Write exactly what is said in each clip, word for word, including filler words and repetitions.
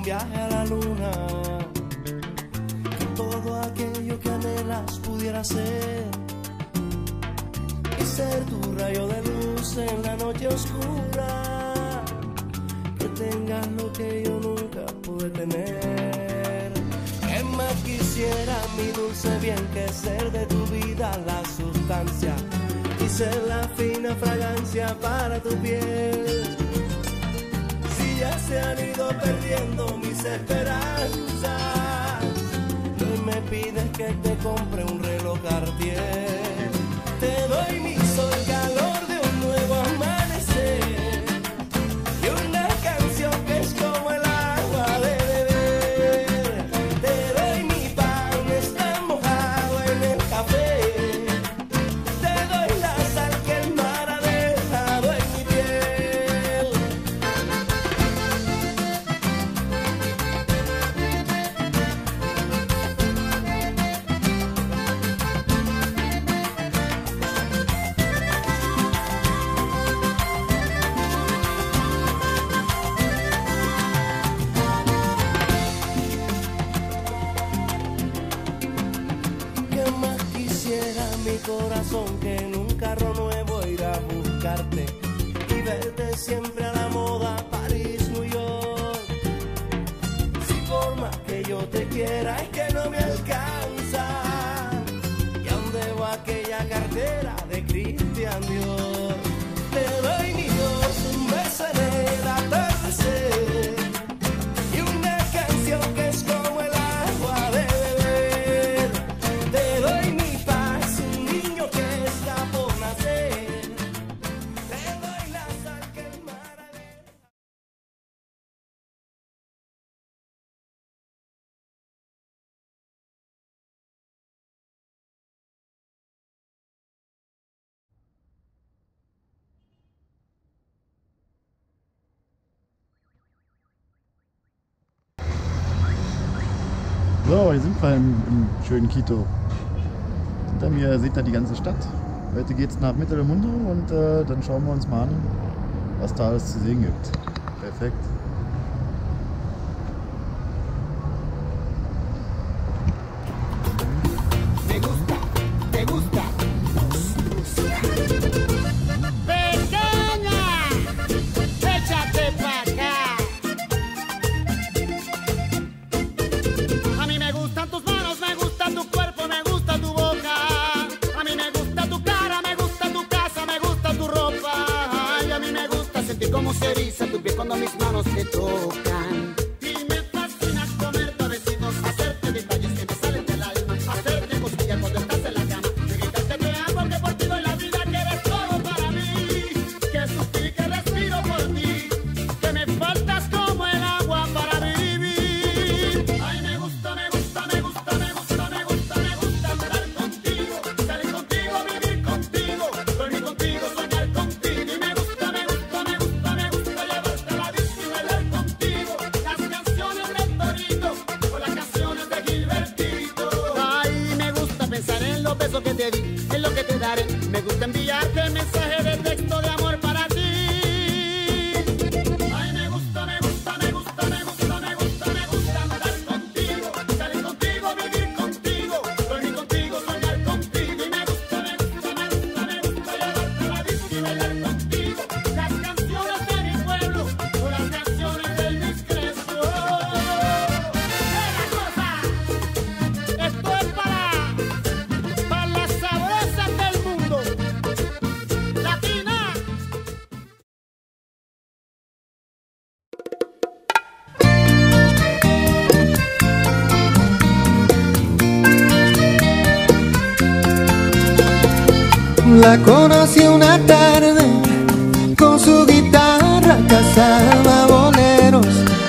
viaje a la luna, que todo aquello que anhelas pudiera ser, y ser tu rayo de luz en la noche oscura, que tengas lo que yo nunca pude tener. ¿Qué más quisiera, mi dulce bien, que ser de tu vida la sustancia y ser la fina fragancia para tu piel? Si ya se han ido perdiendo mis esperanzas, hoy me pides que te compre un reloj Cartier. Te doy mi sol, calor de un nuevo amanecer, y una canción que es como el agua de beber. Te doy mi pan, está mojado en el café. Te doy la sal que el mar ha dejado en mi piel. ¿Qué más quisiera, mi corazón, que en un carro nuevo ir a buscarte y verte siempre a la moda, París, New York? Si forma que yo te quiera y que no me alcanza, y aún debo aquella cartera de Christian Dior. Te doy mi Dios, un beso en el atardecer, y una canción que es como el agua de beber. Te doy mi paz, un niño que está por nacer. Te doy la sal que el mar ha dejado. So, hier sind wir im, im schönen Quito. Hinter mir seht ihr die ganze Stadt. Heute geht es nach Mittel del Mundo und äh, dann schauen wir uns mal an, was da alles zu sehen gibt. Perfekt. Me gusta, te gusta. Pequeña, échate pa' acá. A mí me gustan tus manos, me gusta tu cuerpo, me gusta tu boca. A mí me gusta tu cara, me gusta tu casa, me gusta tu ropa. Ay, a mí me gusta sentir cómo se eriza tu piel cuando mis manos te tocan. Y me fascina comerte a besitos, hacerte detalles que me salen del alma, hacerte cosquillas cuando estás en la cama, y gritarte te amo, que por ti doy la vida, que eres todo para mí, que suspiro y que respiro por ti, que me faltas como el agua para vivir. Ay, me gusta, me gusta, me gusta, me gusta, me gusta, me gusta andar contigo, salir contigo, vivir contigo, dormir contigo, soñar contigo. Y me gusta, me gusta, me gusta, me gusta llevarte a la disco y bailar contigo las canciones de Torito o las canciones de Gilbertito. Ay, me gusta pensar en los besos que te di, en lo que te daré. Me gusta enviarte mensajes de texto de amor para ti. Ay, me gusta, me gusta, me gusta, me gusta, me gusta, me gusta andar contigo, salir contigo, vivir contigo, dormir contigo, soñar contigo. Y me gusta, me gusta, me gusta, me gusta llevarte a la disco y bailar contigo las canciones de mi pueblo o las canciones del discreto. ¡Mira cosa! Esto es para, para las sabrosas del mundo. Latina. La conocí una tarde, con su guitarra cazaba boleros.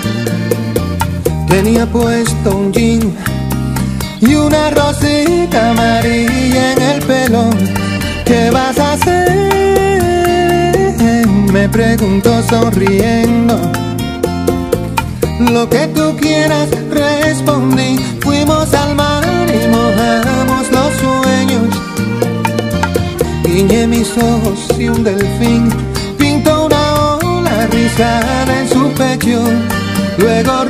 Tenía puesto un jean y una rosita amarilla en el pelo. ¿Qué vas a hacer?, me preguntó sonriendo. Lo que tú quieras, respondí. Fuimos al mar y mojamos los sueños. Guiñé mis ojos y un delfín pintó una ola rizada en su pecho. luego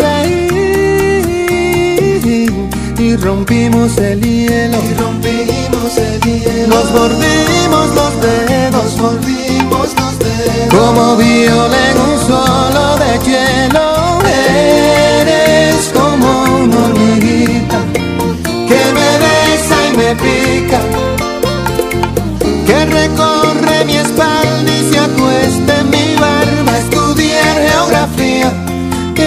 reír y rompimos el hielo, y rompimos el hielo. Nos mordimos los dedos, mordimos los dedos, como viola en un solo de hielo. Eres como una hormiguita que me besa y me pica, que recorre mi espalda y se acuesta en mi barba a estudiar geografía. Y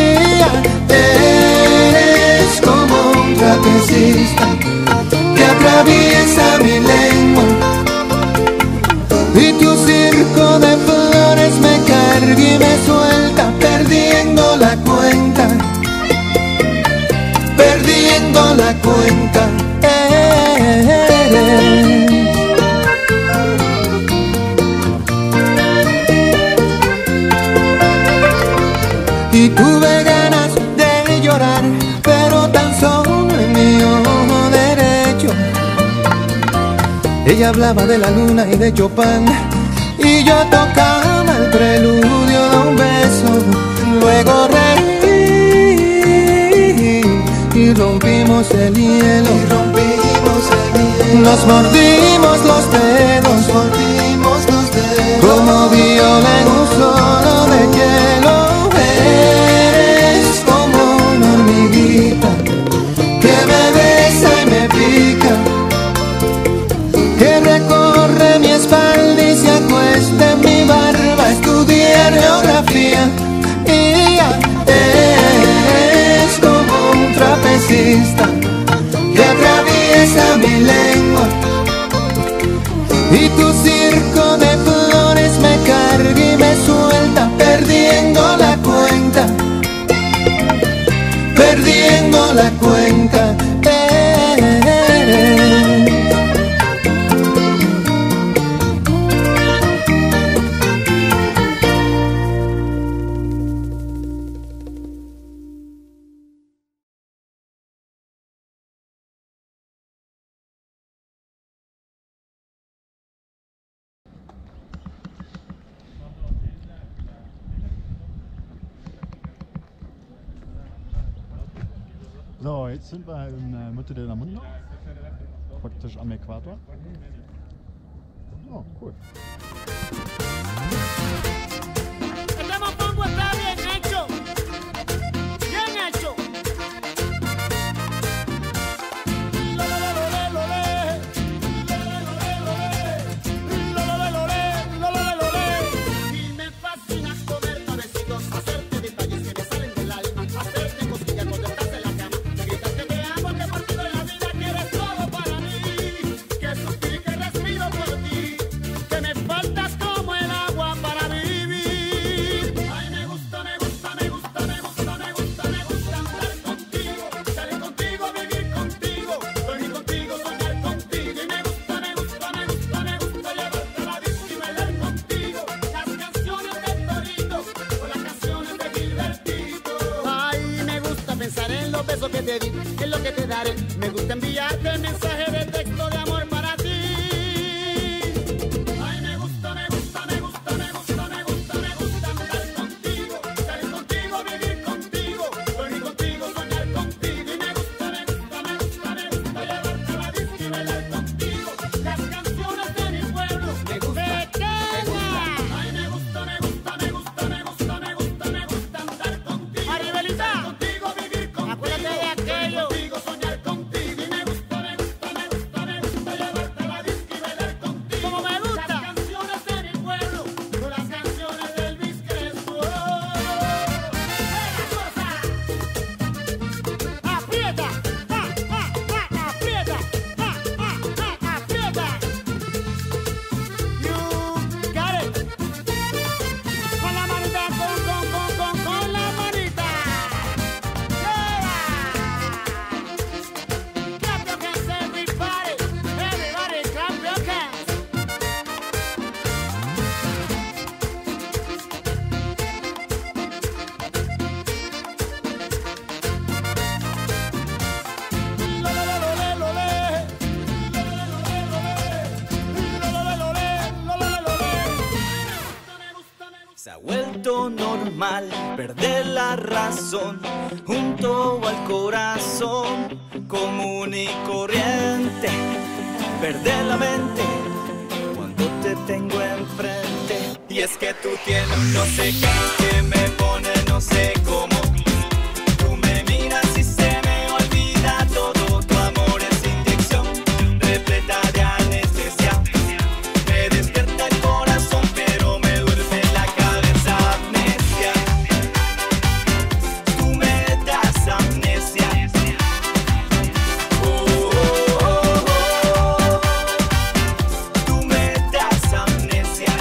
eres como un trapecista que atraviesa mi lengua, y tu circo de flores me carga y me suelta, perdiendo la cuenta, perdiendo la cuenta. Eres y tuve ganas de llorar, pero tan solo en mi ojo derecho. Ella hablaba de la luna y de Chopin, y yo tocaba el preludio de un beso. Luego reí y rompimos el hielo, y rompimos el hielo. Nos mordimos los dedos, nos mordimos los dedos, como viola en un solo de hielo. Eres como una hormiguita que me besa y me pica, que recorre mi espalda y se acuesta en mi barba a estudiar geografía. Y eres como un trapecista que atraviesa mi lengua, y tu circo de flores me carga y me suelta, perdiendo la cuenta, perdiendo la cuenta. So, jetzt sind wir in der Mitte der Mundo, praktisch am Äquator. Oh, cool. El demofongo está bien hecho, bien hecho. Y me fascina comer pavecitos, hacerte detalles que me salen del alma, hacerte cosquillas cuando estás en la cama. Me gritas que te amo, que por ti doy la vida, que eres todo para mí, que suspiro y que respiro por ti, que me faltas como el agua para vivir. Ay, me gusta, me gusta, me gusta, me gusta, me gusta, me gusta andar contigo, salir contigo, vivir contigo, dormir contigo, soñar contigo. Y me gusta, me gusta, me gusta, me gusta llevarte a la disco y bailar contigo las canciones de Torito o las canciones de Gilbertito. Ay, me gusta pensar en los besos que te di, en lo que te daré. Me gusta enviarte mensajes de texto de amor para ti. Ay, me gusta, me gusta, me gusta, me gusta, me gusta, me gusta andar contigo, salir contigo, vivir contigo, dormir contigo, soñar contigo. Y me gusta, me gusta, me gusta, me gusta llevarte a la disco y bailar contigo las canciones de mi pueblo. Me gusta, ay, me gusta, me gusta, me gusta, me gusta, me gusta, me gusta andar contigo, contigo, vivir contigo, acuérdate de aquello, contigo, soñar contigo. Y me gusta, me vuelto normal, perder la razón junto al corazón, común y corriente, perder la mente cuando te tengo enfrente. Y es que tú tienes un no sé qué que me pone no sé cómo. Tú me miras y se me olvida todo, tu amor es inyección repleta de anestesia. Me despierta el corazón pero me duerme la cabeza, amnesia. Tú me das amnesia. Oh, oh, oh, oh. Tú me das amnesia.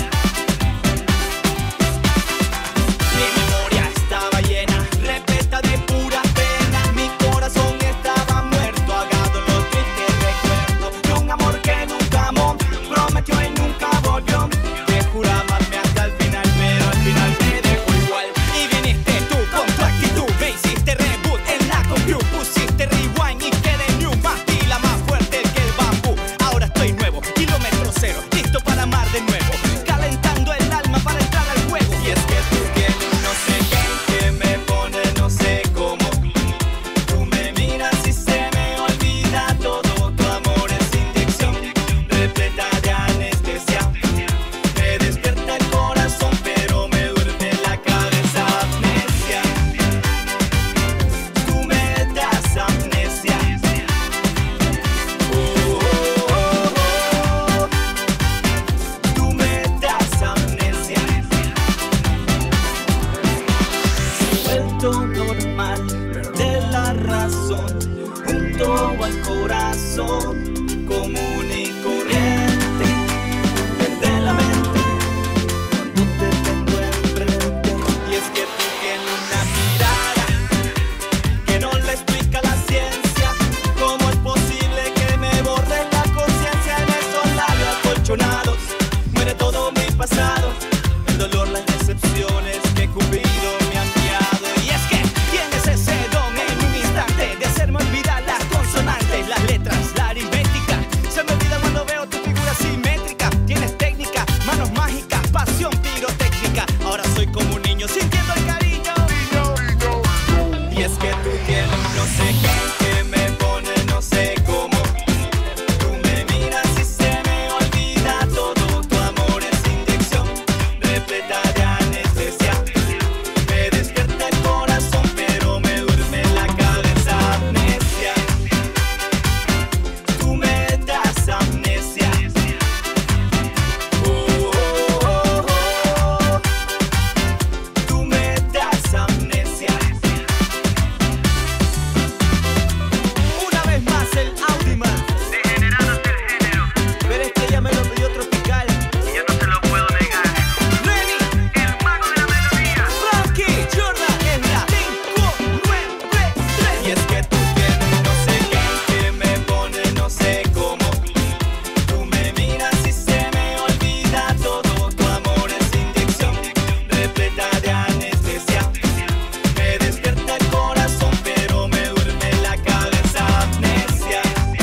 Mi memoria estaba llena, repleta de pura pena. Mi corazón estaba muerto, ahogado en los tristes recuerdos de un amor que nunca amó, prometió y nunca volvió. Te juraba amarme hasta el final, pero al final me dejó igual. Y viniste tú con tu actitud, me hiciste reboot en la compu, pusiste rewind y quedé new, más pila, más fuerte que el bambú. Ahora estoy nuevo, kilómetro cero, listo para amar de nuevo, calentando el alma para entrar al juego. Y es que tú tienes un no sé qué que me pone no sé cómo. Tú me miras y se me olvida todo, tu amor es inyección repleta de anestesia. Me despierta el corazón pero me duerme la cabeza, amnesia. Tú me das amnesia. Oh, oh, oh, oh. Tú me das amnesia. Vuelto normal, perder la razón junto al corazón, común y corriente, perder la mente cuando te tengo enfrente. Y es que tú tienes una mirada que no le explica la ciencia. ¿Cómo es posible que me borre la conciencia en esos labios acolchonados? Muere todo mi pasado, el dolor, las decepciones que Cupido me ha enviado. Y es que tienes ese don en un instante de hacerme olvidar las consonantes, las letras, la aritmética. Se me olvida cuando veo tu figura simétrica. Tienes técnica, manos mágicas, pasión pirotécnica. Ahora soy como un niño sintiendo el cariño. Y es que tú tienes un no sé qué que me pone no sé cómo. Tú me miras y se me olvida todo, tu amor es inyección repleta de anestesia. Me despierta el corazón pero me duerme la cabeza, amnesia. Tú me das amnesia. Oh, oh, oh, oh. Tú me das amnesia. Una vez más el Audiman, Degenerados del género, pero es que ella me lo pidió tropical. y yo no se lo puedo negar. Lenny, El mago de la melodía. Frankie, Jordan, es la cinco nueve tres. Y es que tú tienes un no sé qué que me pone no sé cómo. Tú me miras y se me olvida todo, tu amor es inyección repleta de anestesia. Me despierta el corazón pero me duerme la cabeza, amnesia.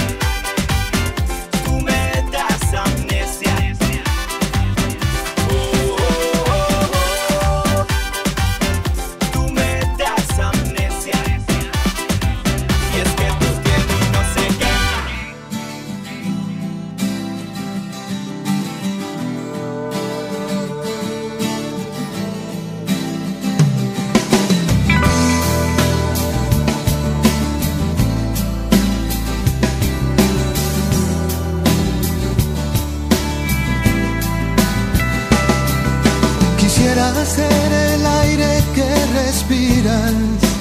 Tú me das amnesia. Oh, oh, oh, oh. Tú me das amnesia. Y es que tú tienes un no sé qué. Quisiera ser el aire que respiras.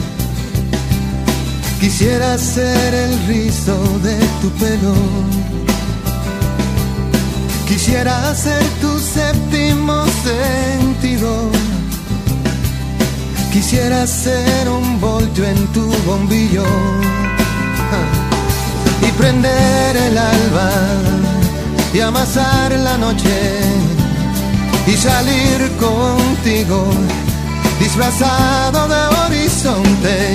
Quisiera ser el rizo de tu pelo. Quisiera ser tu séptimo sentido. Quisiera ser un voltio en tu bombillo. Ah. Y prender el alba y amasar la noche y salir contigo disfrazado de horizonte.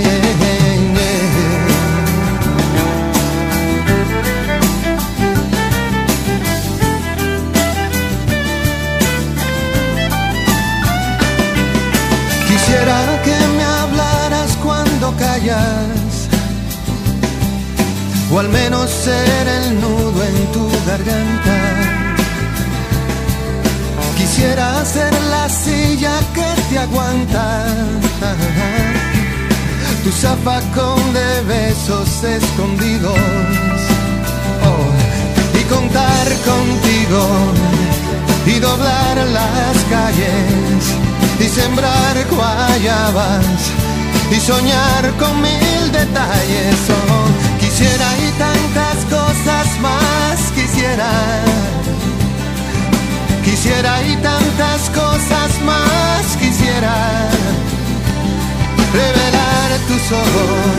vayas, o al menos ser el nudo en tu garganta. Quisiera ser la silla que te aguanta, tu zafacón de besos escondidos, oh, y contar contigo, y doblar las calles, y sembrar guayabas, y soñar con mil detalles. Oh, quisiera y tantas cosas más quisiera. Quisiera y tantas cosas más quisiera. Revelar tus ojos